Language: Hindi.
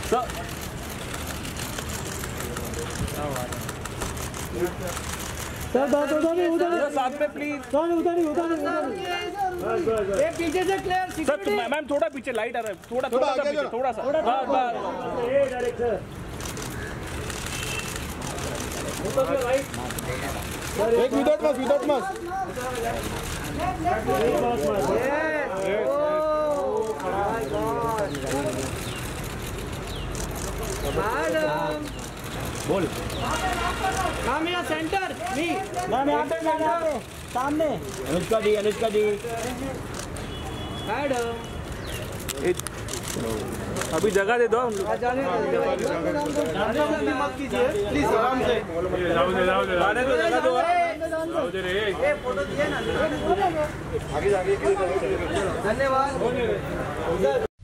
सर उधर साथ में प्लीज। उधर ये पीछे से क्लियर। सर मैम थोड़ा पीछे, लाइट आ रहा है, थोड़ा सा पीछे, थोड़ा सा। एक विदाउट मास्क। बोल कामिया सेंटर मी मैम यहाँ पे सामने। अनुष्का जी मैडम अभी जगह दे दो। मत कीजिए प्लीज, आराम से। फोटो दिए ना। धन्यवाद।